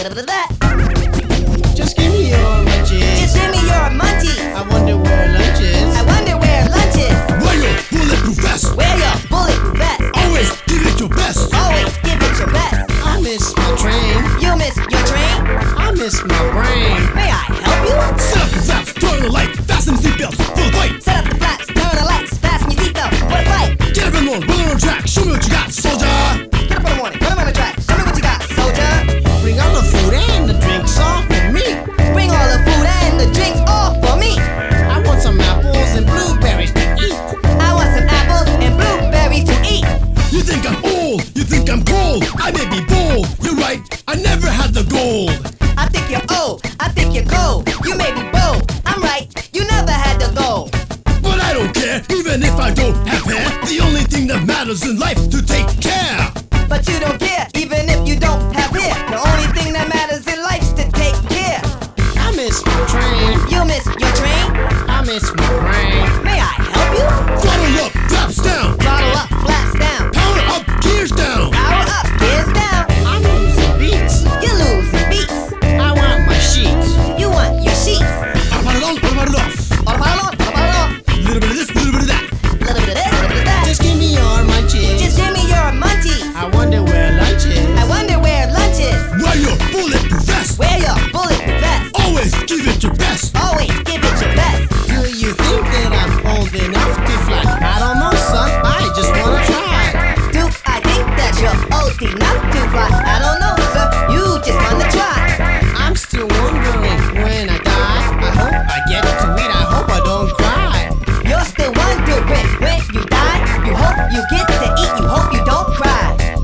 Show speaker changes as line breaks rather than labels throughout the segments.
Just give me your munchies.
Just give me your munchies.
I wonder where lunch is.
I wonder where lunch is.
Wear your bulletproof vest.
Wear your bulletproof vest.
Always give it your best.
Always give it your best.
I miss my train.
You miss your train?
I miss my brain.
May I help you?
Set up the flaps, turn the light, fasten the seatbelts for the fight.
Set up the flaps, turn the lights, fasten your seatbelt for the fight.
Get up in the morning, run on track, show me what you got, soldier.
Get up in the morning, put 'em on the track. Show me what you got, soldier.
Bring all the food and the drinks all for me.
Bring all the food and the drinks all for me.
I want some apples and blueberries to eat.
I want some apples and blueberries to eat.
You think I'm old, you think I'm cold. I may be bold, you're right, I never had the gold.
I think you're old, I think you're cold. You may be bold, I'm right, you never had the gold.
But I don't care, even if I don't have hair. The only thing that matters in life to take care.
But you don't care, even if you don't have hair. The only thing that matters in life's to take care.
I miss my train.
You miss your train?
I miss my brain.
May I help you?
Throttle up, flaps down.
Throttle up, flaps down.
Power up, gears down.
Power up, gears down.
I'm losing beats.
You're losing beats.
I want my sheets.
You want your sheets.
Autopilot on, autopilot off.
Autopilot on, autopilot off.
Little bit of this, little bit of that.
Little bit of this, little bit of that.
Just give me your munchies.
Just give me your munchies.
I wonder where lunch is.
I wonder where lunch is.
Wear your bulletproof vest.
Wear your bulletproof vest.
Always give it your best.
Always give it your best.
Do you think that I'm old enough to fly? I don't know, son. I just wanna try.
Do I think that you're old enough to fly? I don't know, sir. You just wanna try.
I'm still wondering when I die. I hope I get to eat. I hope I don't cry.
You're still wondering when you die. You hope you get to eat. You hope you don't cry.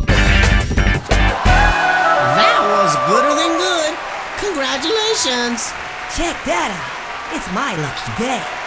That was gooder than good. Congratulations.
Check that out. It's my lucky day.